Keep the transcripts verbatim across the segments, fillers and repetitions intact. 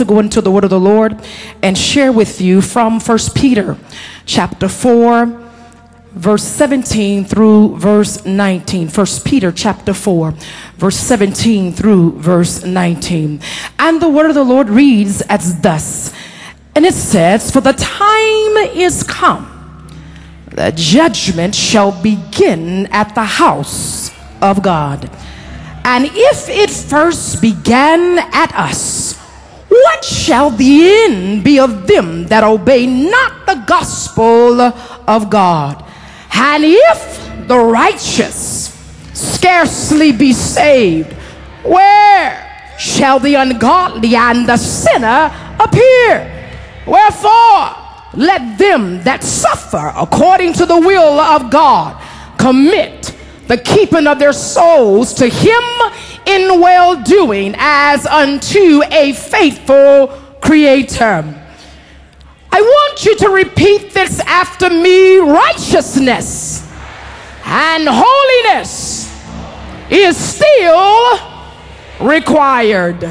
to go into the word of the Lord and share with you from First Peter chapter four, verse seventeen through verse nineteen. First Peter chapter four, verse seventeen through verse nineteen. And the word of the Lord reads as thus, and it says, "For the time is come that judgment shall begin at the house of God. And if it first began at us, what shall the end be of them that obey not the gospel of God? And if the righteous scarcely be saved, where shall the ungodly and the sinner appear? Wherefore, let them that suffer according to the will of God commit the keeping of their souls to him in well-doing as unto a faithful creator." I want you to repeat this after me. Righteousness and holiness is still required.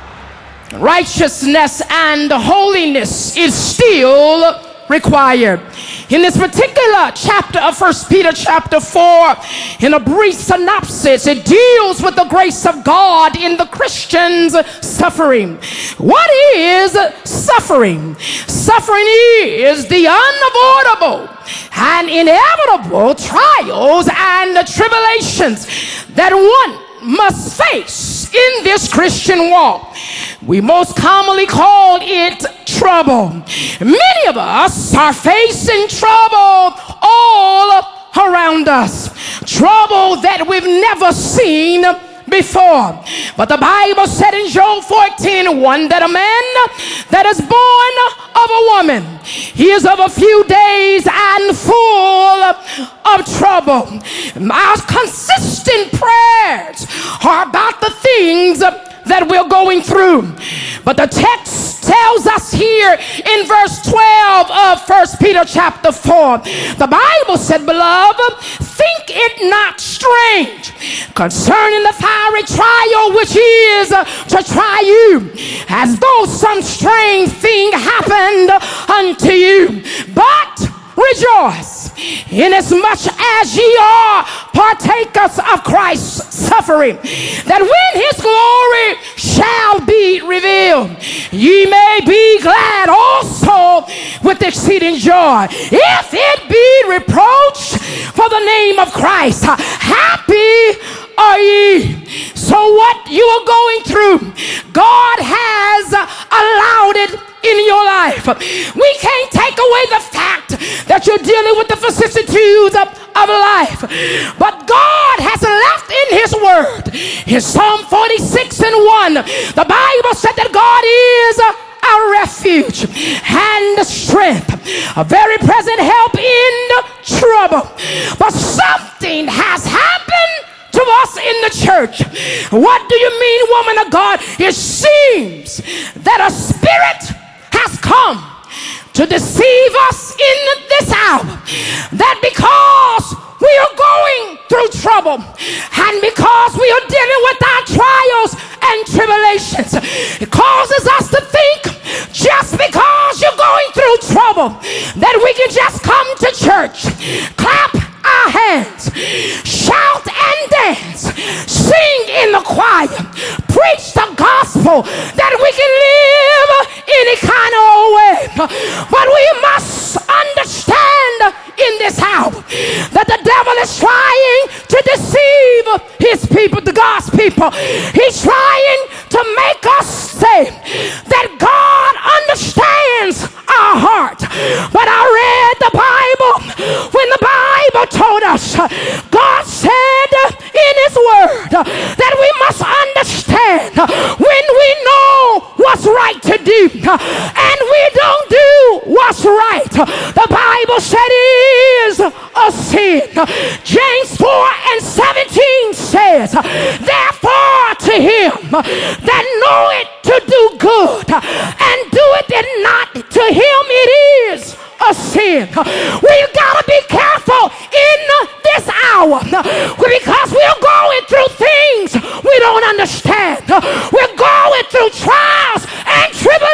Righteousness and holiness is still required. In this particular chapter of First Peter chapter four, in a brief synopsis, it deals with the grace of God in the Christian's suffering. What is suffering? Suffering is the unavoidable and inevitable trials and tribulations that one must face in this Christian walk. We most commonly call it trouble. Many of us are facing trouble all around us. Trouble that we've never seen before. But the Bible said in Job fourteen one that a man that is born of a woman, he is of a few days and full of trouble. Our consistent prayers are about the things that we're going through. But the text tells us here in verse twelve of First Peter chapter four, the Bible said, "Beloved, think it not strange concerning the fiery trial which is to try you, as though some strange thing happened unto you. But rejoice, inasmuch as ye are partakers of Christ's suffering, that when his glory shall be revealed, ye may be glad also with exceeding joy, if it be reproached for the name of Christ. Happy are ye." So what you are going through, God has allowed it in your life. We can't take away the fact that you're dealing with the vicissitudes of, of life. But God has left in his word, in Psalm forty-six and one, the Bible said that God is our refuge and strength, a very present help in trouble. But something has happened to us in the church. What do you mean, woman of God? It seems that a spirit has come to deceive us in this hour, that because we are going through trouble and because we are dealing with our trials and tribulations, it causes us to think just because you're going through trouble that we can just come to church, clap our hands, shout and dance, sing in the choir, preach the gospel, that we can live any kind of way. But we must understand in this hour that the devil is trying to deceive his people, the God's people. He's trying to make us say that God understands our heart. But I read the Bible when the Bible told us, God said in his word that we must understand when we know what's right to do and we don't do what's right, the Bible said is a sin. James four and seventeen says, "Therefore to him that knoweth to do good and doeth it not, to him it is a sin." We've got to be careful in this hour because we're going through things we don't understand. We're going through trials and tribulations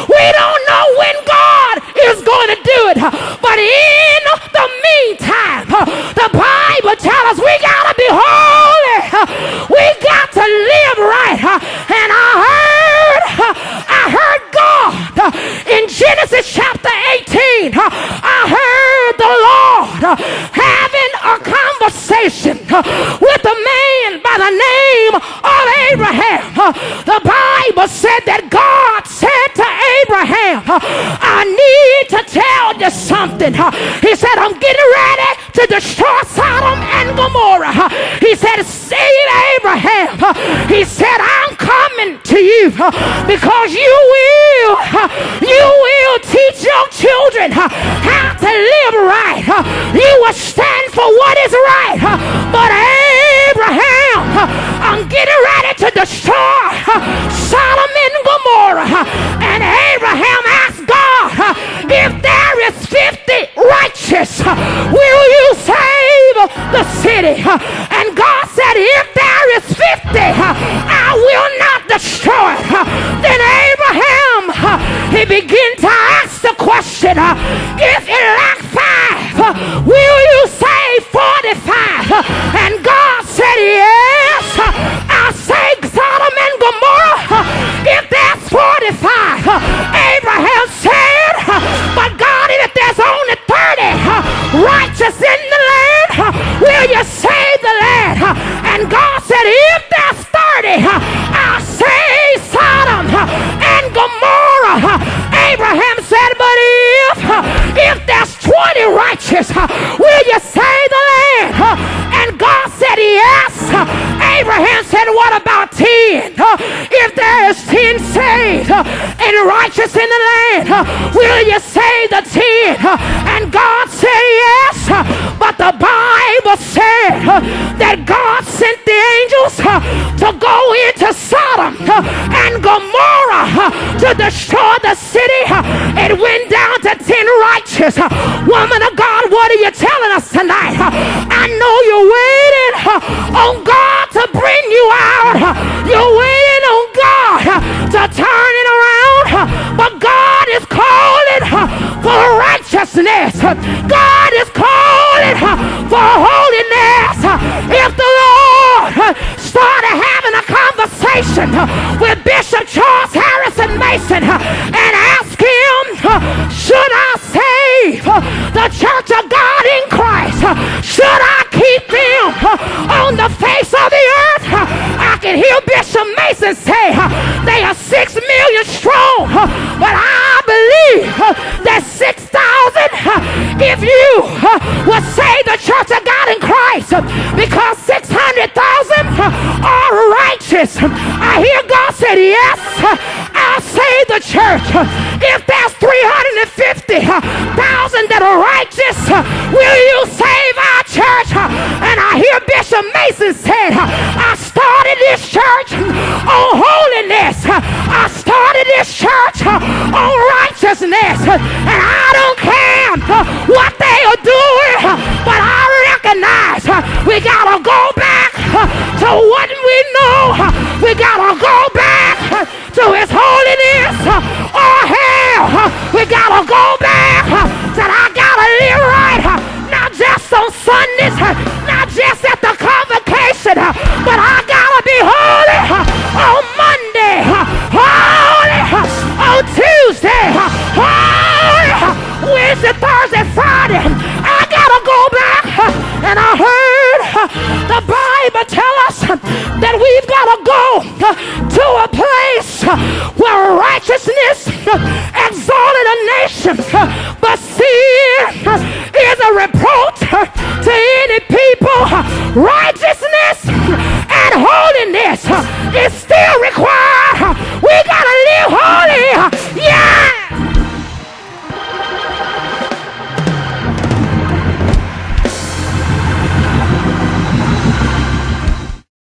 We don't know when God is going to do it. But in the meantime, the Bible tells us we got to be holy. We got to live right. And I heard, I heard God in Genesis chapter eighteen. I heard the Lord having a conversation with a man by the name of Abraham. The Bible said that God said to Abraham, I need to tell you something. He said, I'm getting ready to destroy Sodom and Gomorrah. He said, see Abraham. He said, I'm coming to you because you will, you will teach your children how to live right. You will stand for what is right. But Abraham, I'm getting ready to destroy Sodom and Gomorrah. And Abraham asked God, if there is fifty righteous, will you save the city? And God said, if there is fifty, I will not destroy it. Then Abraham, he began to ask the question, if it lack five, will you save forty-five? And God said, yes, I'll save Sodom and Gomorrah if there's forty-five. Abraham said, but God, if there's only thirty righteous in the land, will you save the land? And God said, if there's thirty, I'll save Sodom and Gomorrah. Abraham said, but if, if there's twenty righteous, will you save the land? And God said, yes. Abraham said, what about ten? If there is ten saved and righteous in the land, will you save the ten? And God said, yes. But the Bible said that God sent the angels to go into Sodom and Gomorrah to destroy the city. It went down to ten righteous. Woman of God, what are you telling us tonight? I know you're waiting on God to bring you out. You're waiting on God to turn it around. But God is calling for righteousness. God is calling for holiness. If the Lord started having a conversation with Bishop Charles Harrison Mason and asked him, should I save the church of God in Christ? Should I keep them on the face of the earth? I can hear Bishop Mason say they are six million strong, but I believe that six thousand, if you would save the church of God in Christ, because six hundred thousand are righteous. I hear God said, yes, I'll save the church. If there's three hundred fifty thousand that are righteous, will you save our church? And I hear Bishop Mason said, I started this church on holiness. I started this church on righteousness. And I don't care what they are doing, but I recognize we gotta go back to what we know. We gotta go back to his holiness or hell. We gotta go back. That I gotta live right, not just on Sundays,